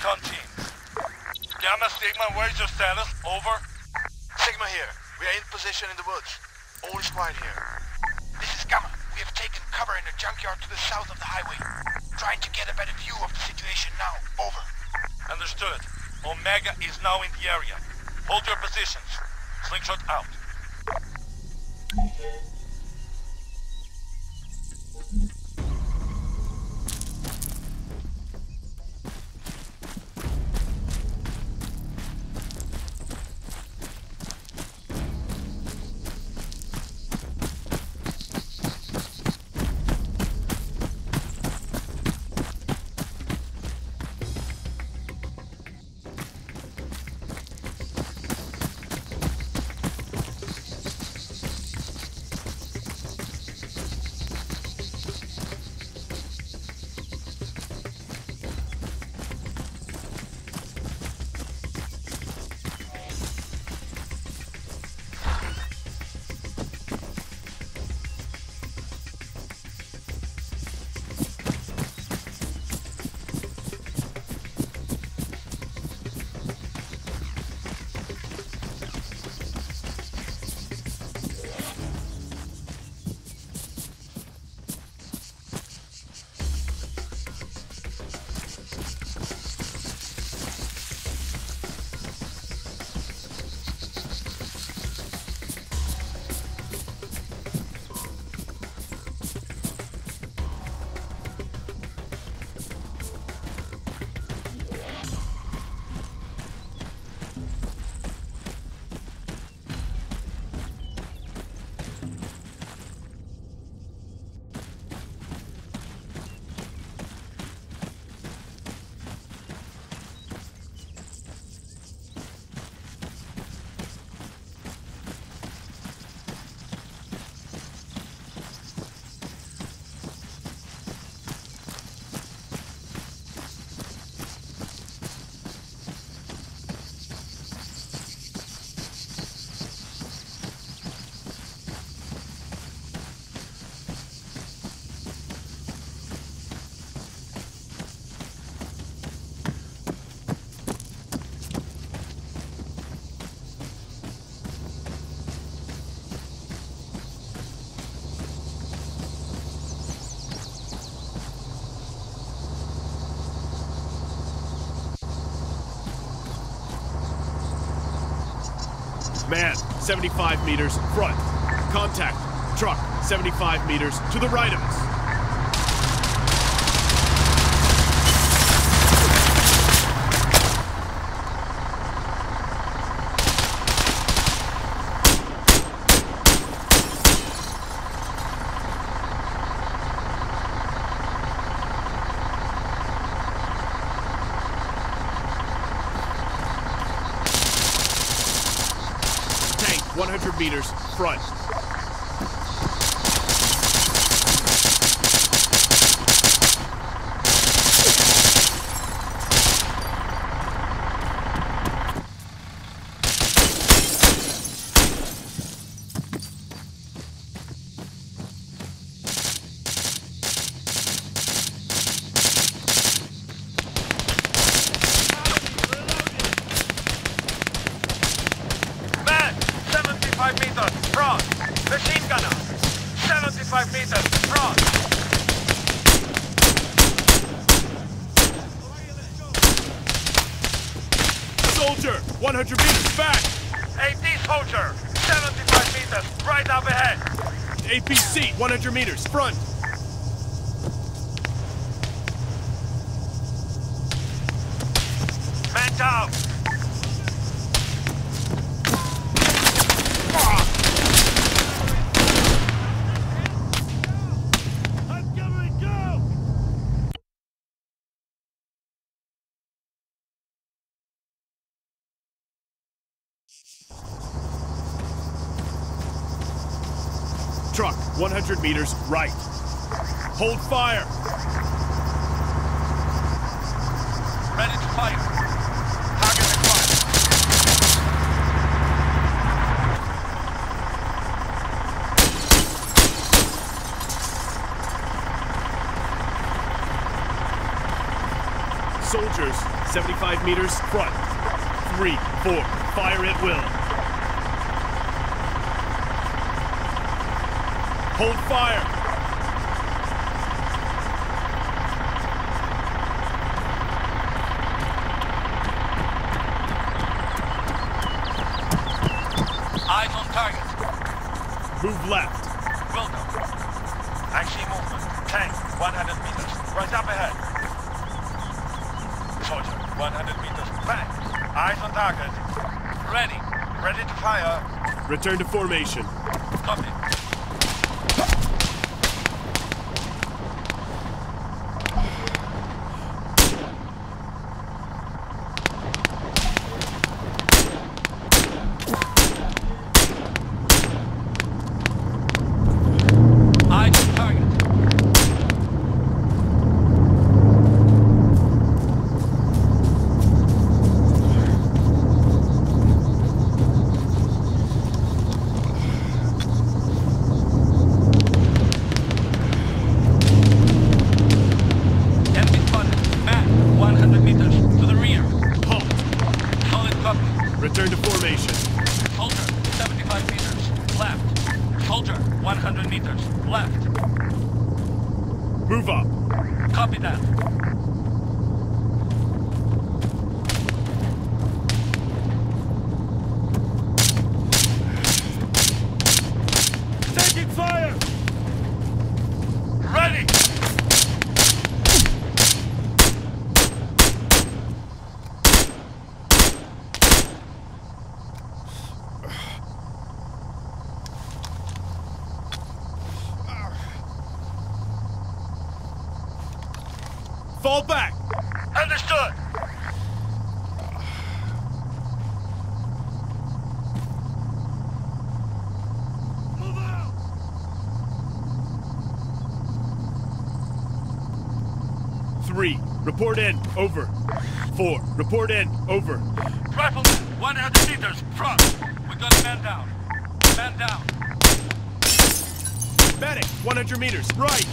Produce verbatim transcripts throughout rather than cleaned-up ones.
Recon team. Gamma Sigma, where's your status? Over. Sigma here. We are in position in the woods. All is quiet here. This is Gamma. We have taken cover in a junkyard to the south of the highway. Trying to get a better view of the situation now. Over. Understood. Omega is now in the area. Hold your positions. Slingshot out. Man, seventy-five meters, front. Contact. Truck, seventy-five meters to the right of us. one hundred meters, front. seventy-five meters, front. Machine gunner. seventy-five meters, front. Soldier, one hundred meters back. A P soldier, seventy-five meters, right up ahead. A P C, one hundred meters, front. Man down. Truck, one hundred meters, right. Hold fire. Ready to fire. Target acquired. Soldiers, seventy-five meters, front. Three, four, fire at will. Hold fire. Eyes on target. Move left. Welcome. I see movement. Tank, one hundred meters. Right up ahead. Soldier, one hundred meters. Back. Eyes on target. Ready. Ready to fire. Return to formation. Copy. Return to formation. Soldier, seventy-five meters. Left. Soldier, one hundred meters. Left. Move up. Copy that. Taking fire! Ready! Fall back! Understood! Move out! Three, report in, over. Four, report in, over. Rifleman, one hundred meters, front. We got a man down. Man down. Medic, one hundred meters, right.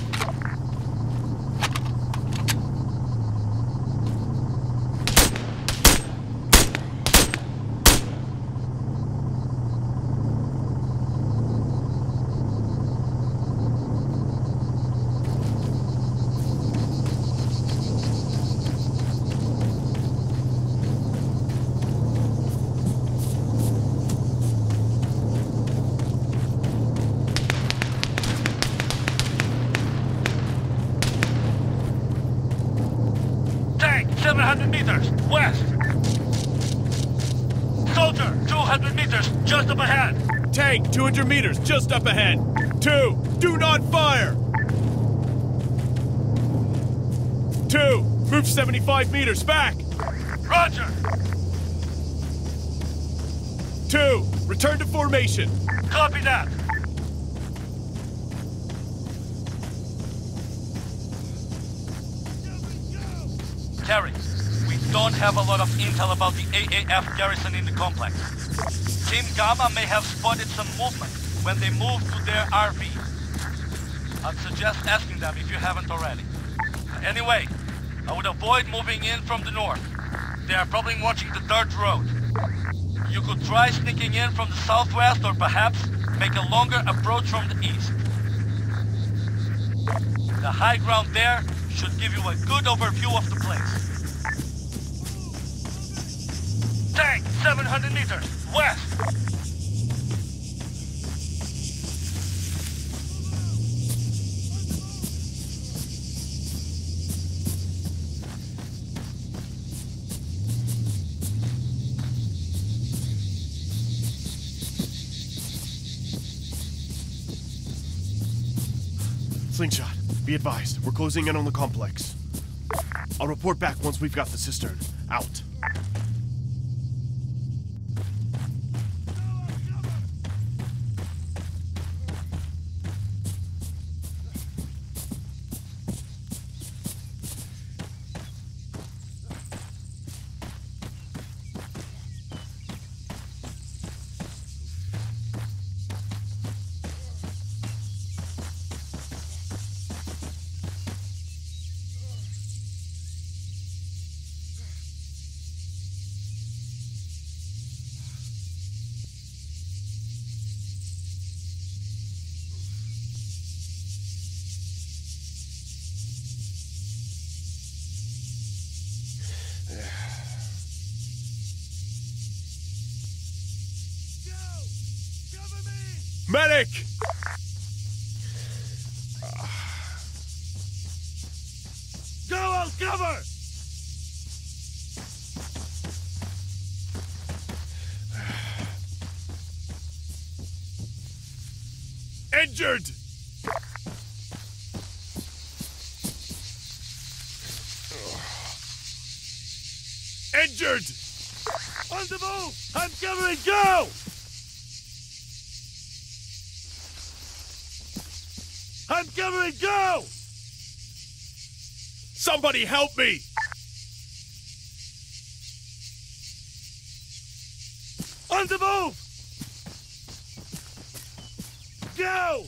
seven hundred meters, west. Soldier, two hundred meters, just up ahead. Tank, two hundred meters, just up ahead. Two, do not fire! Two, move seventy-five meters, back! Roger! Two, return to formation. Copy that. Terry, we don't have a lot of intel about the A A F garrison in the complex. Team Gamma may have spotted some movement when they moved to their R V. I'd suggest asking them if you haven't already. Anyway, I would avoid moving in from the north. They are probably watching the dirt road. You could try sneaking in from the southwest or perhaps make a longer approach from the east. The high ground there should give you a good overview of the place. Tank, seven hundred meters, west. Slingshot, be advised, we're closing in on the complex. I'll report back once we've got the cistern. Out. Medic! Go on cover! Injured! Injured! On the move! I'm covering, go! I'm covering, go! Somebody help me! On the move! Go!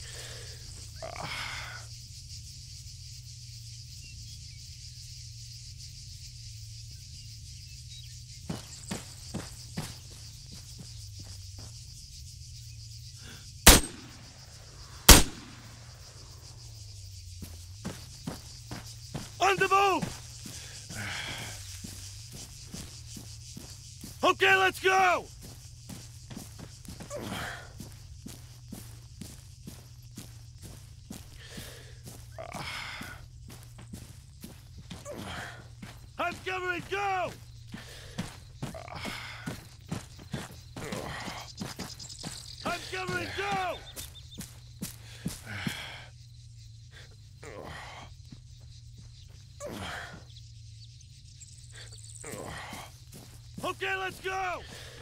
On the move! Okay, let's go! I'm covering, go! I'm covering, go! Okay, let's go!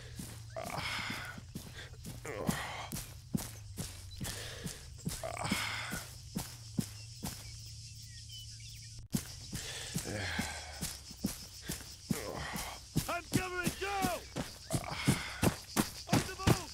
I'm covering, go! On the move!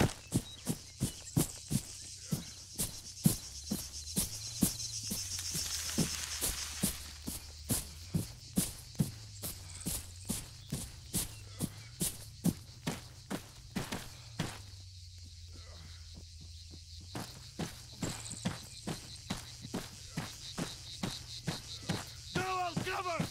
Go, I'll cover!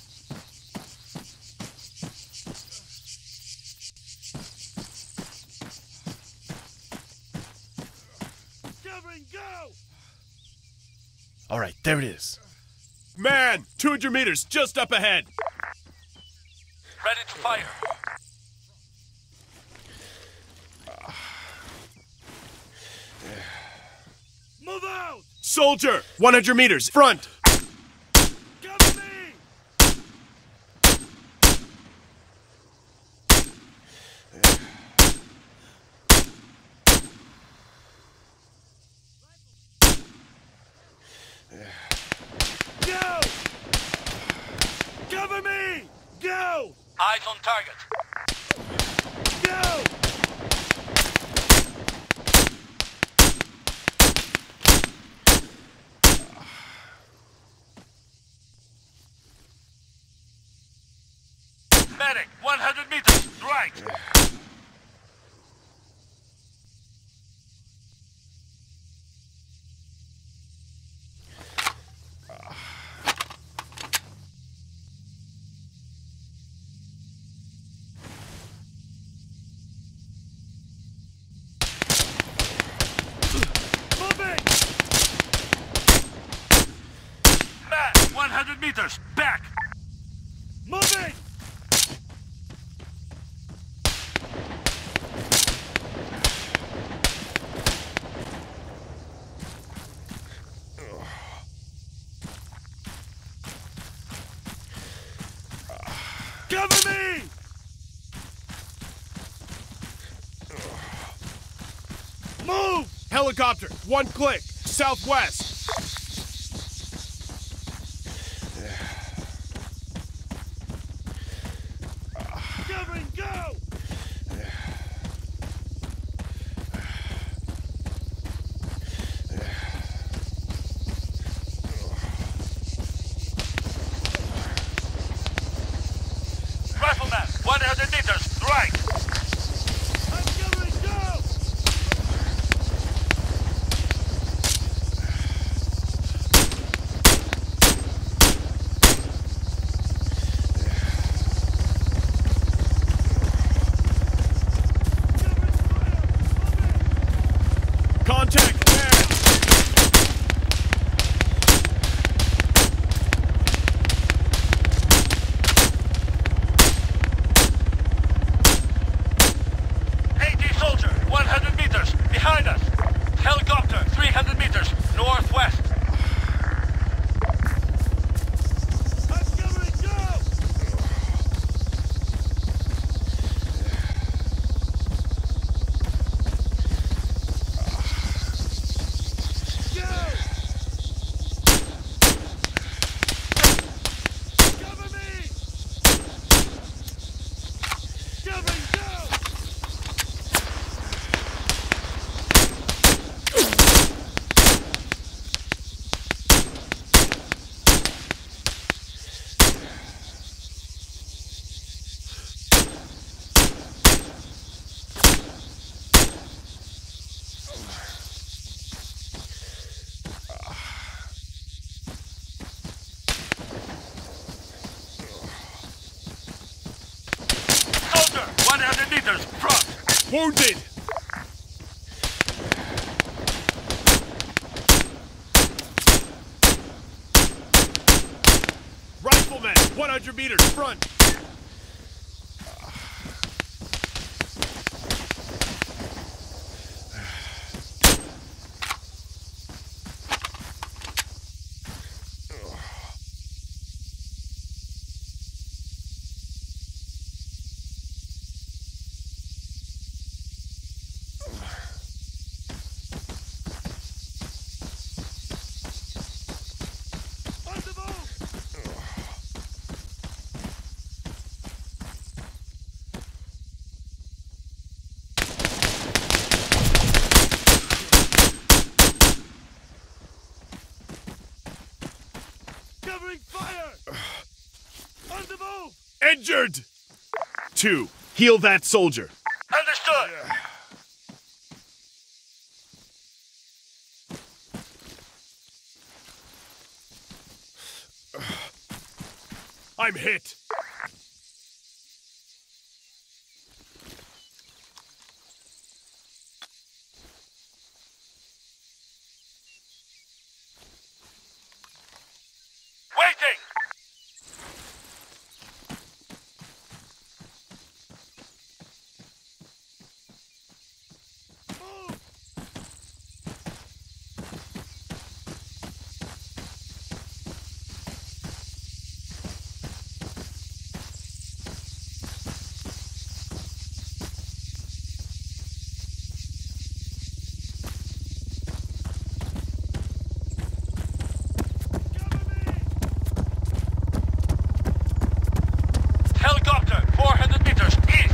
Covering, go! All right, there it is. Man, two hundred meters just up ahead. Ready to fire. Move out! Soldier, one hundred meters, front! Cover me! Go! Cover me! Go! Eyes on target. Go! Medic, one hundred meters, right. Moving! Matt, one hundred meters, back. Moving! Cover me! Move! Helicopter, one click, southwest. Covering, go! Rifleman, one hundred meters, right. I'm covering, go! one hundred meters, front! Wounded! Rifleman, one hundred meters, front! Fire! On the move! Injured! Two, heal that soldier. Understood! I'm hit. Waiting! Helicopter, four hundred meters east.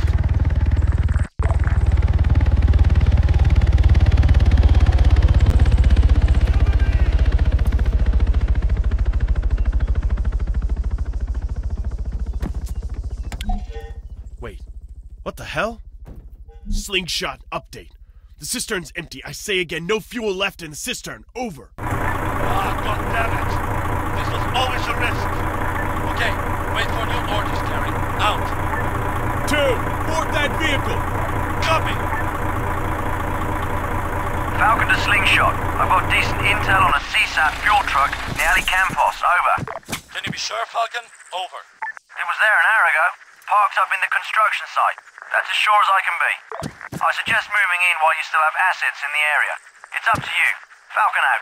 Wait, what the hell? Slingshot update. The cistern's empty. I say again, no fuel left in the cistern. Over. Ah, God damn it! This was always a risk. Okay, wait for new orders, Terry. Out. Two, board that vehicle. Copy. Falcon to Slingshot. I've got decent intel on a C SAT fuel truck near Ali Campos. Over. Can you be sure, Falcon? Over. It was there an hour ago. Parked up in the construction site. That's as sure as I can be. I suggest moving in while you still have assets in the area. It's up to you. Falcon out.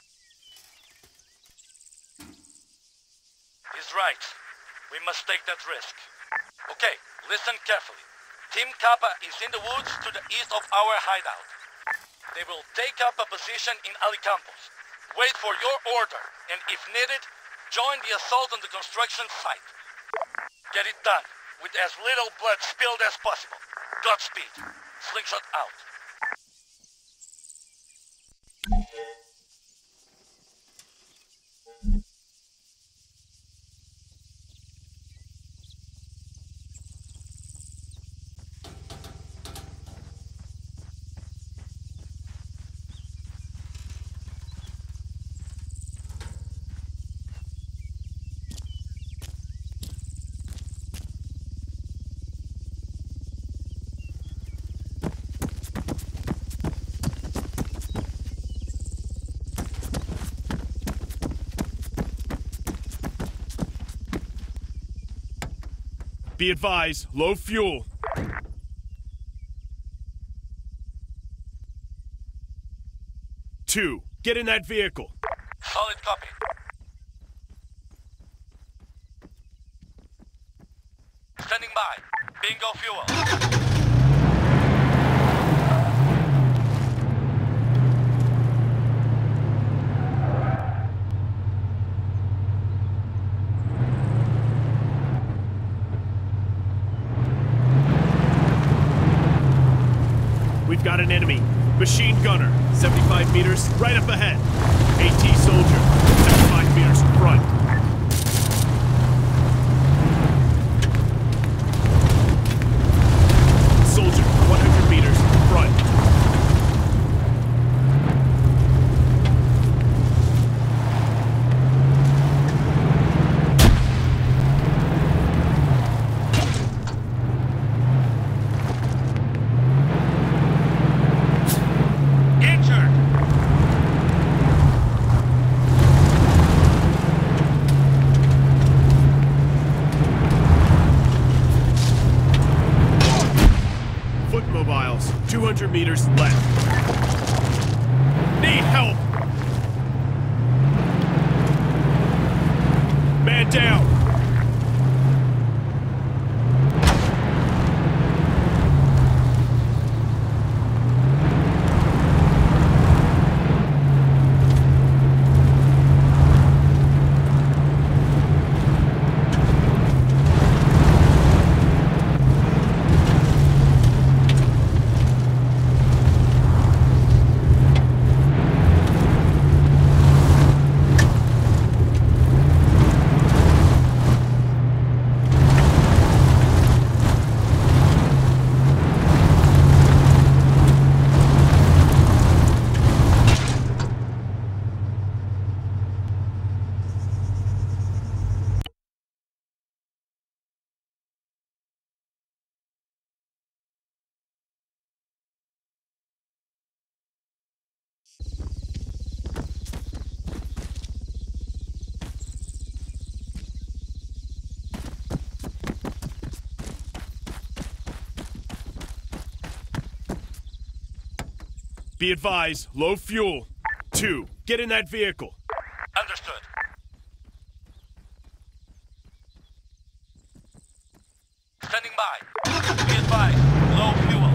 He's right. We must take that risk. Okay, listen carefully. Team Kappa is in the woods to the east of our hideout. They will take up a position in Ali Campos. Wait for your order, and if needed, join the assault on the construction site. Get it done, with as little blood spilled as possible. Godspeed. Slingshot out. Be advised, low fuel. Two, get in that vehicle. Solid copy. Standing by. Bingo fuel. We've got an enemy. Machine gunner, seventy-five meters, right up ahead. AT soldier, seventy-five meters, front. Soldier, one hundred meters, front. two hundred meters left. Need help! Man down! Be advised, low fuel. Two, get in that vehicle. Understood. Standing by. Be advised, low fuel.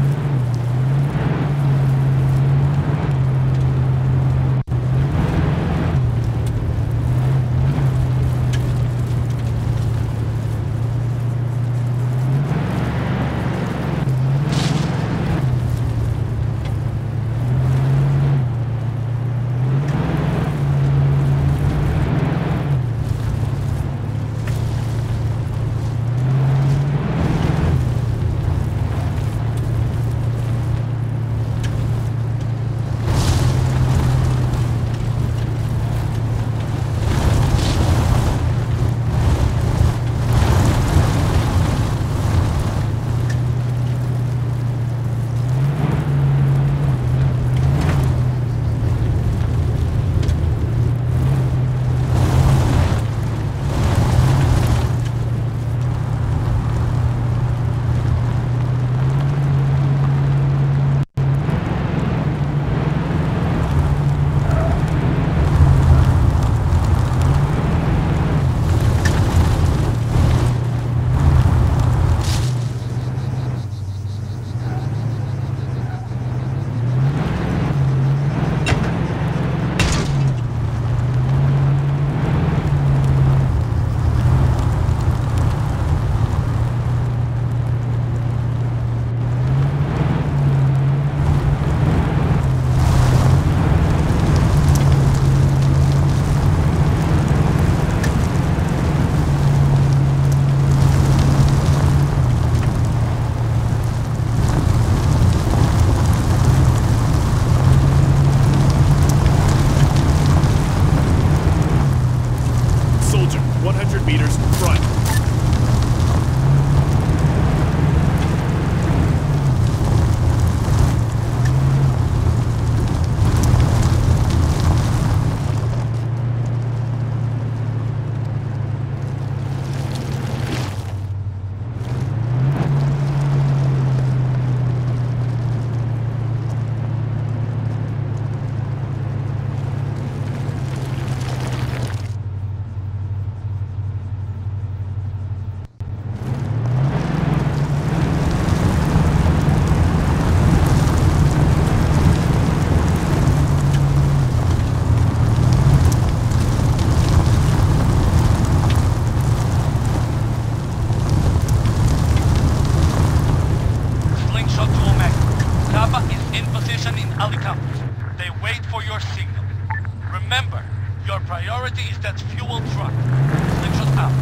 Remember, your priority is that fuel truck. Slingshot out.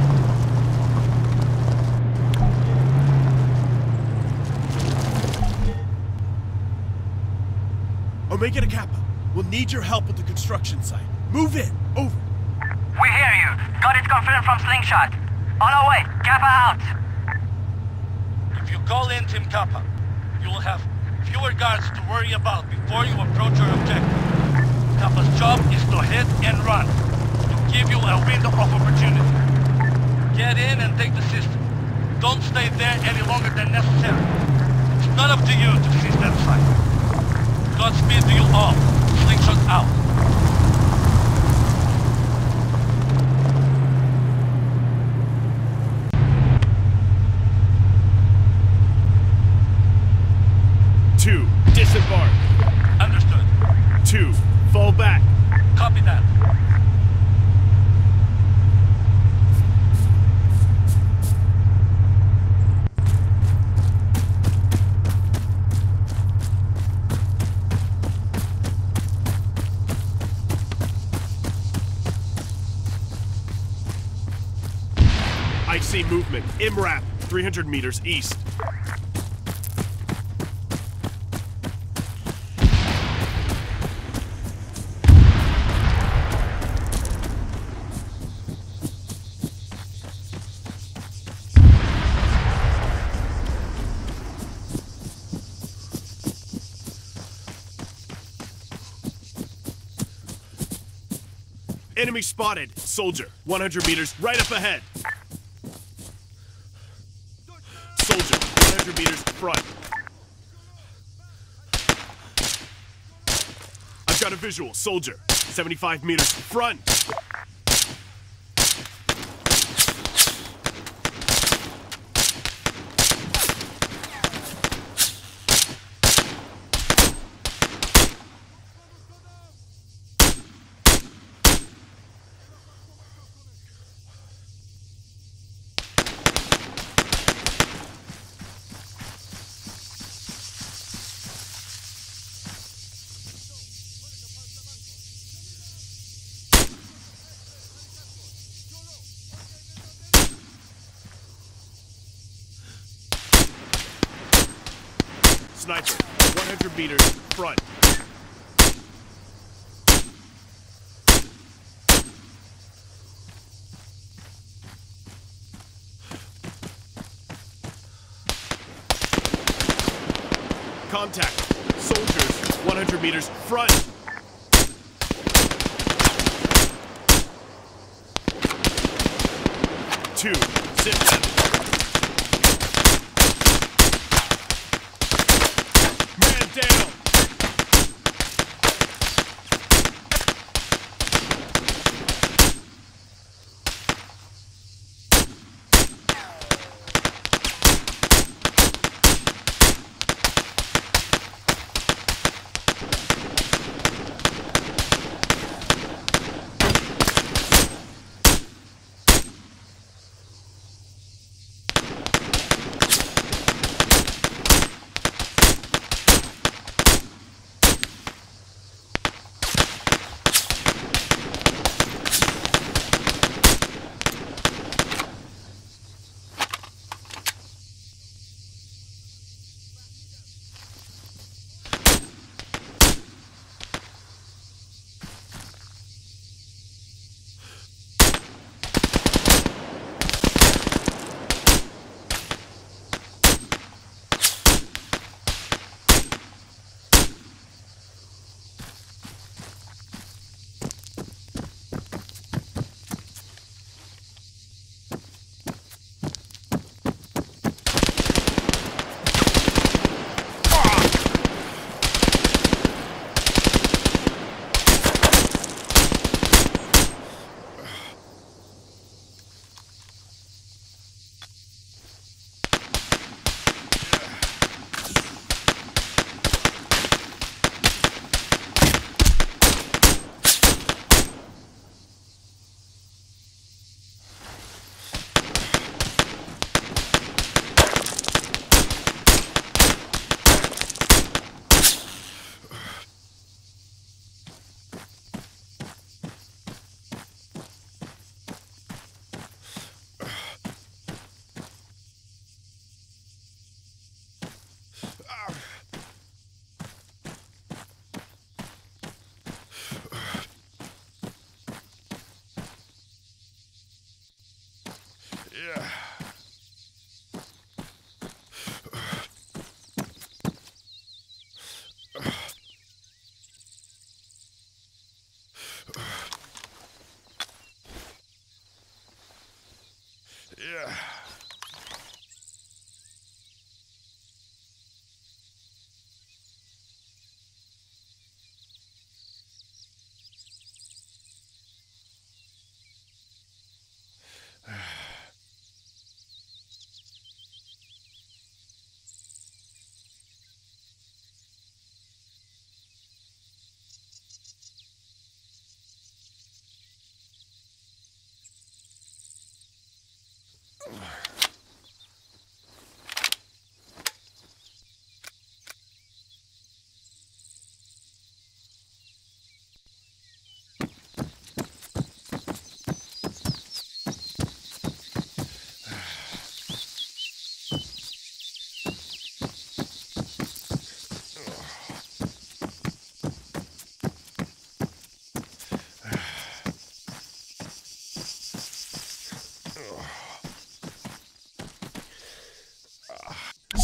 Omega to Kappa, we'll need your help at the construction site. Move in. Over. We hear you. Got it confirmed from Slingshot. On our way. Kappa out. If you call in Team Kappa, you will have fewer guards to worry about before you approach your objective. Kappa's job is to hit and run, to give you a window of opportunity. Get in and take the system. Don't stay there any longer than necessary. It's not up to you to finish that fight. Godspeed to you all. Slingshot out. Two, disembark. Understood. Two, fall back. Copy that. I see movement. M RAP, three hundred meters east. Enemy spotted. Soldier, one hundred meters right up ahead. Soldier, one hundred meters front. I've got a visual. Soldier, seventy-five meters front. Sniper, one hundred meters front. Contact. Soldiers, one hundred meters front. Two, sit down. Man down.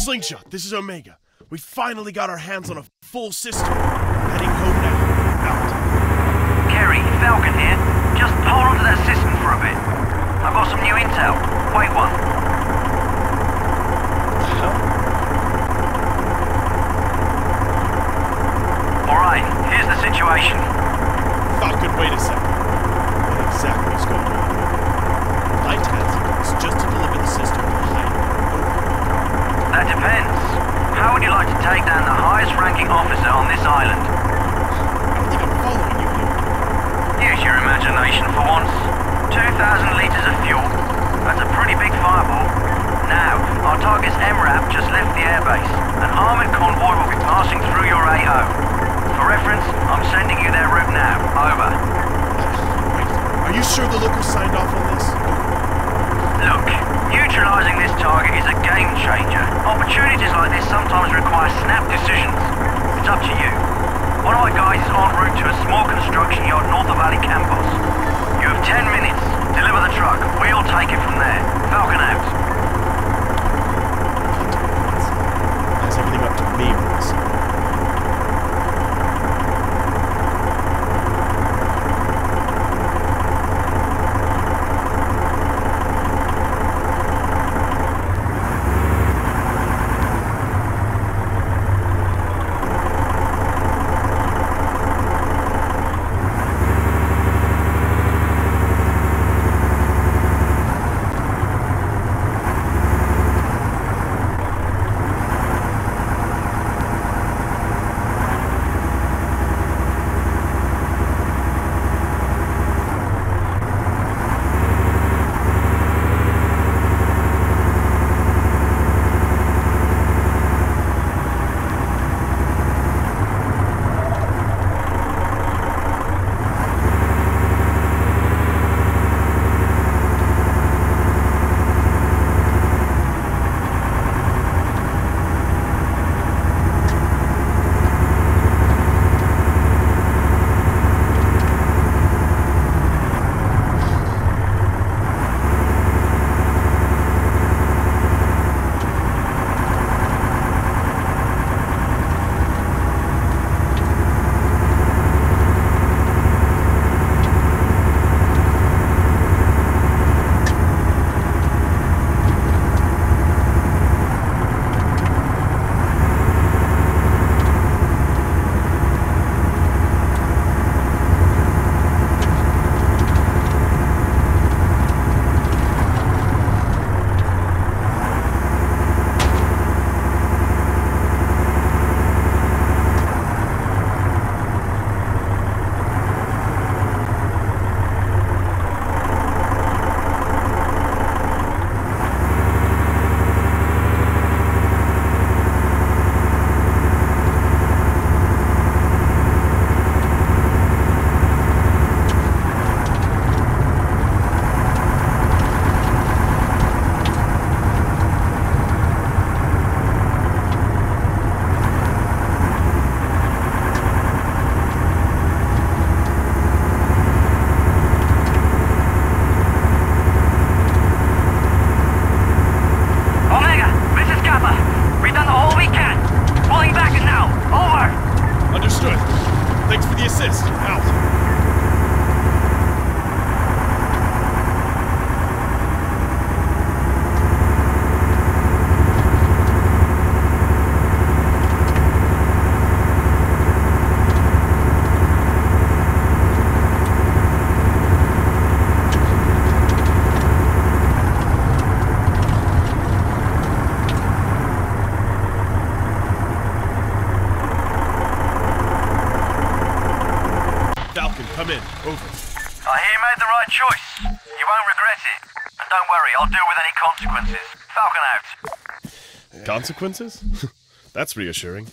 Slingshot, this is Omega. We finally got our hands on a full system. Heading home now. Out. Kerry, Falcon here. Just hold on to that system for a bit. I've got some new intel. Wait one. What the hell? Alright, here's the situation. Falcon, wait a second. What exactly is going on here? Light has it's just to deliver the system to the height. That depends. How would you like to take down the highest ranking officer on this island? I don't think I'm following you here. Use your imagination for once. two thousand litres of fuel. That's a pretty big fireball. Now, our target's M RAP just left the airbase. An armoured convoy will be passing through your A O. For reference, I'm sending you their route now. Over. Wait, are you sure the locals signed off on this? Look, neutralising this target is a game changer. Opportunities like this sometimes require snap decisions. It's up to you. One of my guys is en route to a small construction yard north of Valley Campos. You have ten minutes. Deliver the truck. We'll take it from there. Falcon out. That's everything up to me on this. Come in. Over. I hear you made the right choice. You won't regret it. And don't worry, I'll deal with any consequences. Falcon out. Consequences? That's reassuring.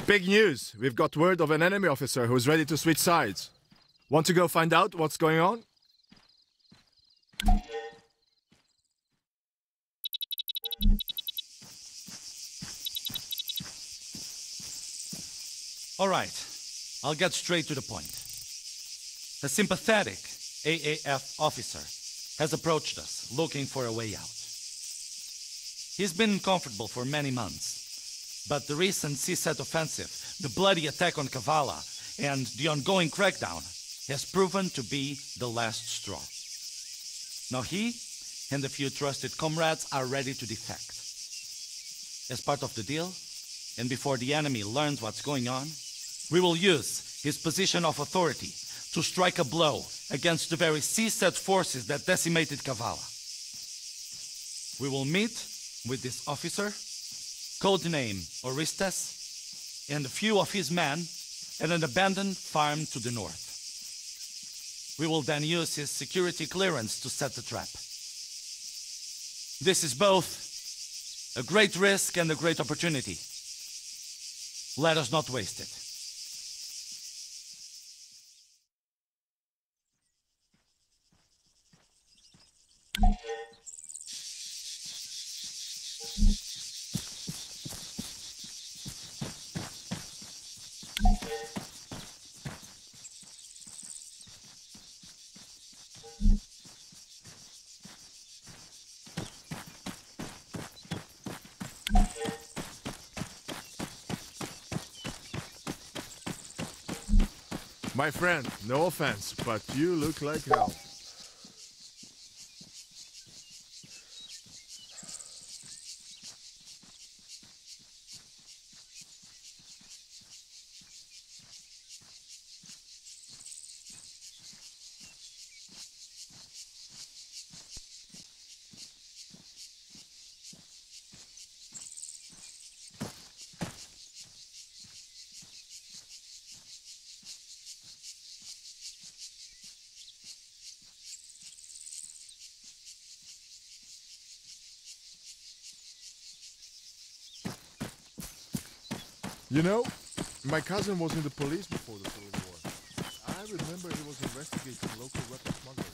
Big news! We've got word of an enemy officer who's ready to switch sides. Want to go find out what's going on? All right, I'll get straight to the point. A sympathetic A A F officer has approached us looking for a way out. He's been comfortable for many months, but the recent C SAT offensive, the bloody attack on Kavala, and the ongoing crackdown has proven to be the last straw. Now he and a few trusted comrades are ready to defect. As part of the deal, and before the enemy learns what's going on, we will use his position of authority to strike a blow against the very C SAT forces that decimated Kavala. We will meet with this officer, codename Orestes, and a few of his men at an abandoned farm to the north. We will then use his security clearance to set the trap. This is both a great risk and a great opportunity. Let us not waste it. My friend, no offense, but you look like hell. You know, my cousin was in the police before the Civil War. I remember he was investigating local weapon smugglers.